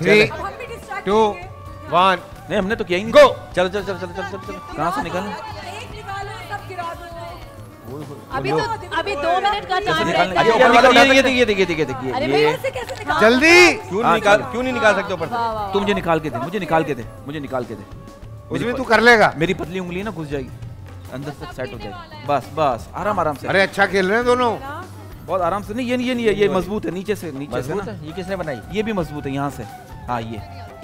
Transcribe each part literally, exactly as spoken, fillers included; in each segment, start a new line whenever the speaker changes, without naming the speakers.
Three to one.
नहीं हमने तो किया ही नहीं।
गो।
चलो चलो चलो चलो चलो चलो कहाँ से निकालें?
अभी तो अभी दो मिनट का टाइम है।
ये देखिए देखिए देखिए देखिए
जल्दी।
क्यों नहीं निकाल क्यों नहीं निकाल सकते ऊपर से?
तू मुझे निकाल के दे, मुझे निकाल के दे, मुझे निकाल के दे।
उसमें तू कर लेगा।
मेरी पतली उंगली ना घुस जाएगी अंदर तक, सेट हो जाएगी। बस बस आराम आराम से।
अरे अच्छा खेल रहे हैं दोनों,
बहुत आराम से। नहीं ये नहीं ये नहीं है, ये मजबूत है नीचे से, नीचे से ना।
ये किसने बनाई?
ये भी मजबूत है यहाँ से। हाँ ये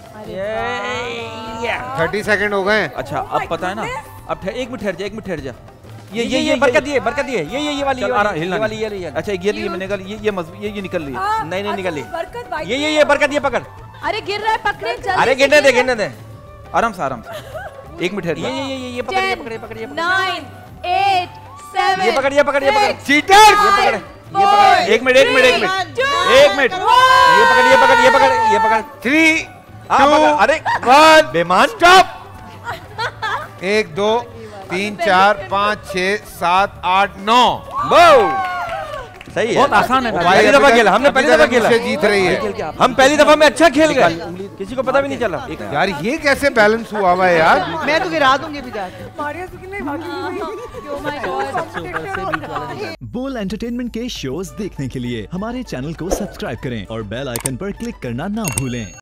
थर्टी सेकंड हो गए।
अच्छा अब पता है ना, अब ठहर, एक मिनट ठहर जा, एक मिनट ठहर जा।
ये ये ये बरकत ये बरकत ये ये ये ये वाली ये वाली ये वाली ये
अच्छा ये ये निकल, ये ये मजबूत, ये ये निकल रही है।
नहीं नहीं निकल रही। ये ये ये बरकत ये पकड़।
अरे गिर रहा है, पकड़े जल्दी।
अरे गिरने दे गिरने दे।
आराम से आराम से। एक मिनट ठहर जा।
ये ये ये ये पकड़ ये पकड़ ये पकड़ ये पकड़।
नाइन एट सेवन
ये पकड़ ये पकड़ ये पकड़।
चीटर।
ये पकड़ ये पकड़।
एक मिनट एक मिनट एक मिनट एक मिनट।
ये पकड़ ये पकड़ ये पकड़ ये पकड़।
थ्री
हाँ पकड़। अरे
वन।
बेमान
स्टॉप। एक दो तीन चार पाँच छः सात आठ नौ।
वो सही है,
बहुत आसान है।
पहली दफा खेला हमने, पहली दफा खेला।
जीत रही है।
हम पहली दफा में अच्छा खेल गए, किसी को पता भी नहीं चला।
यार ये कैसे बैलेंस हुआ हुआ है यार।
मैं तो गिरा दूंगी भी जाके।
बोल एंटरटेनमेंट के शोज देखने के लिए हमारे चैनल को सब्सक्राइब करें और बेल आइकन पर क्लिक करना ना भूलें।